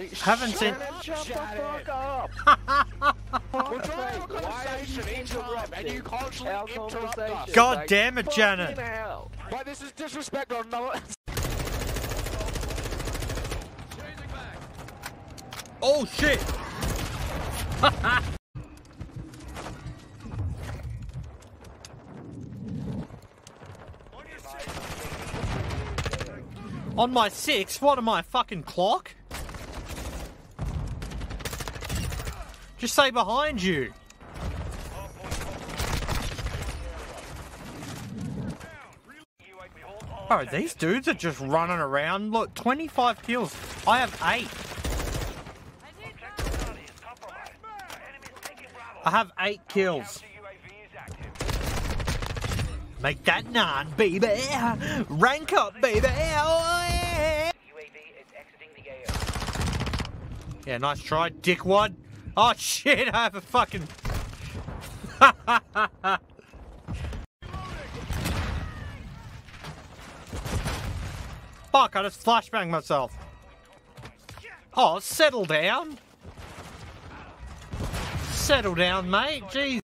Haven't seen. Shut the fuck up! We're trying to have a conversation, interrupt, and you constantly interrupt us. God damn it, Janet! Why, this is disrespect on another. Oh shit! On my 6? What am I, fucking clock? Just say behind you. Bro, these dudes are just running around. Look, 25 kills. I have 8. I have 8 kills. Make that 9, baby. Rank up, baby. Yeah, nice try, dickwad. Oh shit, I have a fucking. Fuck, I just flashbanged myself. Oh, settle down. Settle down, mate. Jeez.